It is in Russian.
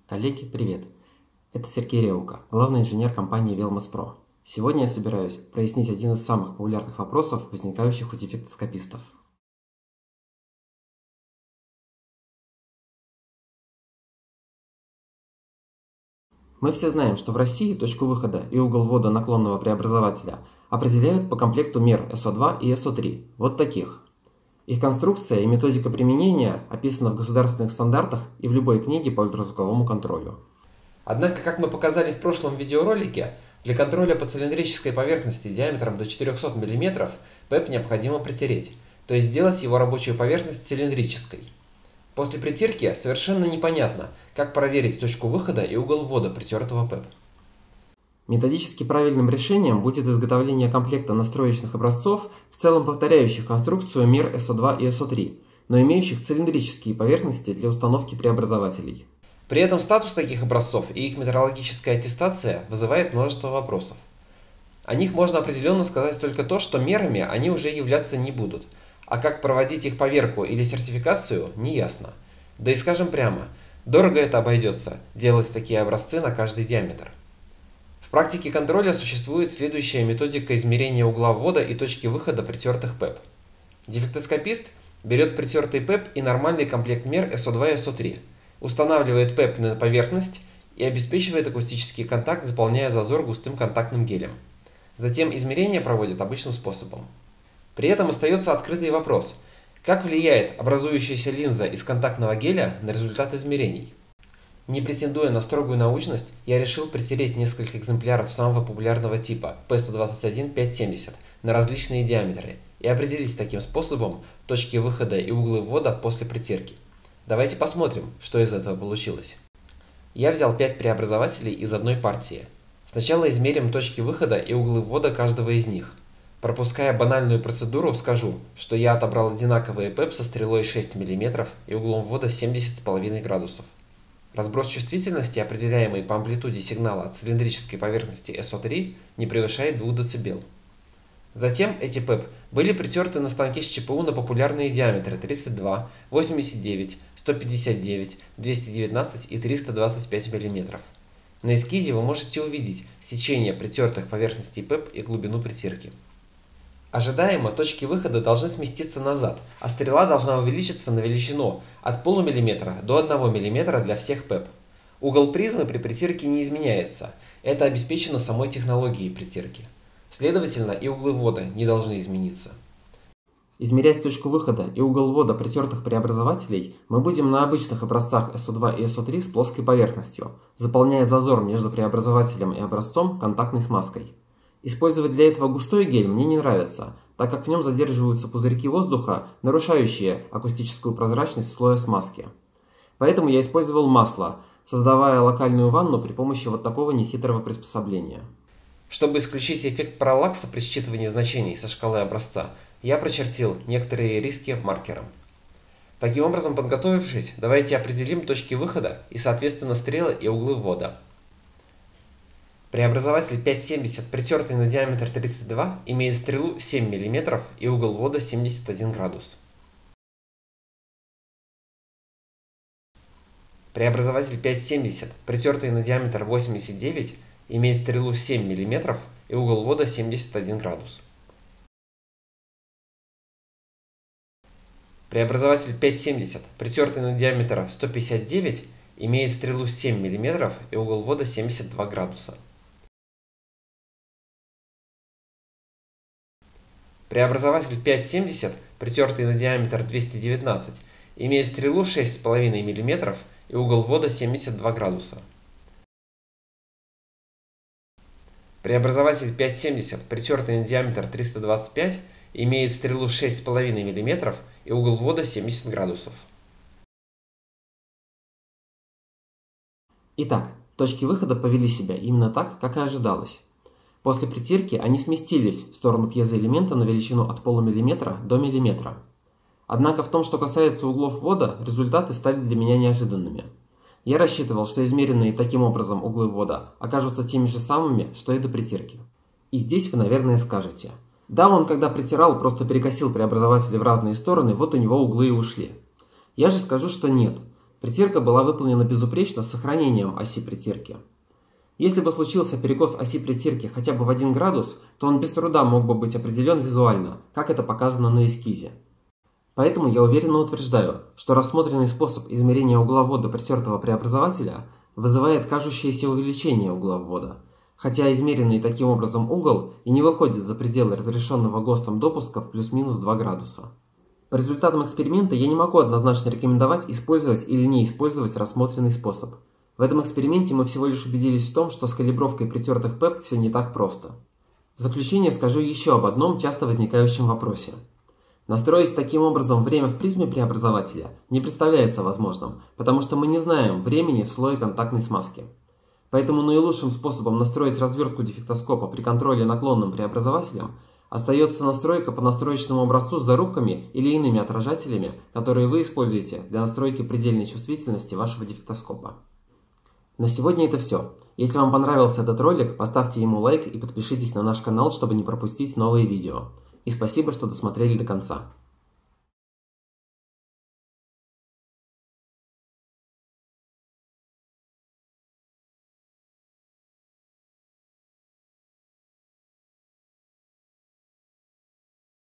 Коллеги, привет! Это Сергей Реука, главный инженер компании Velmos-Pro. Сегодня я собираюсь прояснить один из самых популярных вопросов, возникающих у дефектоскопистов. Мы все знаем, что в России точку выхода и угол ввода наклонного преобразователя определяют по комплекту мер SO2 и SO3, вот таких. Их конструкция и методика применения описаны в государственных стандартах и в любой книге по ультразвуковому контролю. Однако, как мы показали в прошлом видеоролике, для контроля по цилиндрической поверхности диаметром до 400 мм ПЭП необходимо притереть, то есть сделать его рабочую поверхность цилиндрической. После притирки совершенно непонятно, как проверить точку выхода и угол ввода притертого ПЭП. Методически правильным решением будет изготовление комплекта настроечных образцов, в целом повторяющих конструкцию мер SO2 и SO3, но имеющих цилиндрические поверхности для установки преобразователей. При этом статус таких образцов и их метрологическая аттестация вызывает множество вопросов. О них можно определенно сказать только то, что мерами они уже являться не будут, а как проводить их поверку или сертификацию не ясно. Да и скажем прямо, дорого это обойдется делать такие образцы на каждый диаметр. В практике контроля существует следующая методика измерения угла ввода и точки выхода притертых ПЭП. Дефектоскопист берет притертый ПЭП и нормальный комплект мер SO2 и SO3, устанавливает ПЭП на поверхность и обеспечивает акустический контакт, заполняя зазор густым контактным гелем. Затем измерения проводят обычным способом. При этом остается открытый вопрос, как влияет образующаяся линза из контактного геля на результат измерений. Не претендуя на строгую научность, я решил притереть несколько экземпляров самого популярного типа P121-570 на различные диаметры и определить таким способом точки выхода и углы ввода после притирки. Давайте посмотрим, что из этого получилось. Я взял 5 преобразователей из одной партии. Сначала измерим точки выхода и углы ввода каждого из них. Пропуская банальную процедуру, скажу, что я отобрал одинаковые ПЭП со стрелой 6 мм и углом ввода 70,5 градусов. Разброс чувствительности, определяемый по амплитуде сигнала от цилиндрической поверхности SO3, не превышает 2 дБ. Затем эти ПЭП были притерты на станке с ЧПУ на популярные диаметры 32, 89, 159, 219 и 325 мм. На эскизе вы можете увидеть сечение притертых поверхностей ПЭП и глубину притирки. Ожидаемо точки выхода должны сместиться назад, а стрела должна увеличиться на величину от полумиллиметра до 1 мм для всех ПЭП. Угол призмы при притирке не изменяется, это обеспечено самой технологией притирки. Следовательно, и углы ввода не должны измениться. Измерять точку выхода и угол ввода притертых преобразователей мы будем на обычных образцах SO2 и SO3 с плоской поверхностью, заполняя зазор между преобразователем и образцом контактной смазкой. Использовать для этого густой гель мне не нравится, так как в нем задерживаются пузырьки воздуха, нарушающие акустическую прозрачность слоя смазки. Поэтому я использовал масло, создавая локальную ванну при помощи вот такого нехитрого приспособления. Чтобы исключить эффект параллакса при считывании значений со шкалы образца, я прочертил некоторые риски маркером. Таким образом, подготовившись, давайте определим точки выхода и, соответственно, стрелы и углы ввода. Преобразователь 570, притертый на диаметр 32, имеет стрелу 7 мм и угол ввода 71 градус. Преобразователь 570, притертый на диаметр 89, имеет стрелу 7 мм и угол ввода 71 градус. Преобразователь 570, притертый на диаметр 159, имеет стрелу 7 мм и угол ввода 72 градуса. Преобразователь 570, притертый на диаметр 219, имеет стрелу 6,5 мм и угол ввода 72 градуса. Преобразователь 570, притертый на диаметр 325, имеет стрелу 6,5 мм и угол ввода 70 градусов. Итак, точки выхода повели себя именно так, как и ожидалось. После притирки они сместились в сторону пьезоэлемента на величину от полумиллиметра до миллиметра. Однако в том, что касается углов ввода, результаты стали для меня неожиданными. Я рассчитывал, что измеренные таким образом углы ввода окажутся теми же самыми, что и до притирки. И здесь вы, наверное, скажете: да, он когда притирал, просто перекосил преобразователи в разные стороны, вот у него углы и ушли. Я же скажу, что нет. Притирка была выполнена безупречно с сохранением оси притирки. Если бы случился перекос оси притирки хотя бы в 1 градус, то он без труда мог бы быть определен визуально, как это показано на эскизе. Поэтому я уверенно утверждаю, что рассмотренный способ измерения угла ввода притертого преобразователя вызывает кажущееся увеличение угла ввода, хотя измеренный таким образом угол и не выходит за пределы разрешенного ГОСТом допуска в плюс-минус 2 градуса. По результатам эксперимента я не могу однозначно рекомендовать использовать или не использовать рассмотренный способ. В этом эксперименте мы всего лишь убедились в том, что с калибровкой притертых ПЭП все не так просто. В заключение скажу еще об одном часто возникающем вопросе. Настроить таким образом время в призме преобразователя не представляется возможным, потому что мы не знаем времени в слое контактной смазки. Поэтому наилучшим способом настроить развертку дефектоскопа при контроле наклонным преобразователем остается настройка по настроечному образцу с зарубками или иными отражателями, которые вы используете для настройки предельной чувствительности вашего дефектоскопа. На сегодня это все. Если вам понравился этот ролик, поставьте ему лайк и подпишитесь на наш канал, чтобы не пропустить новые видео. И спасибо, что досмотрели до конца.